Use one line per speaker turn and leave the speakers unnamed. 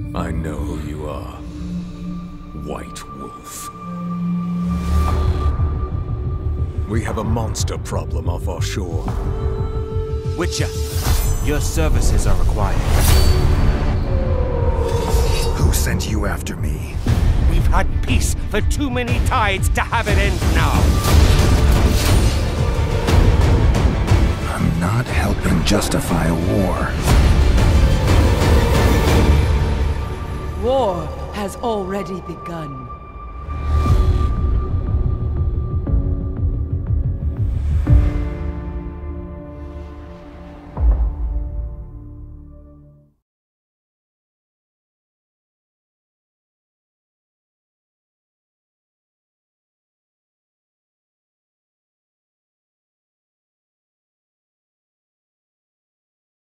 I know who you are. White Wolf. We have a monster problem off our shore.
Witcher, your services are required.
Who sent you after me?
We've had peace for too many tides to have it end now.
I'm not helping justify a war.
War has already begun.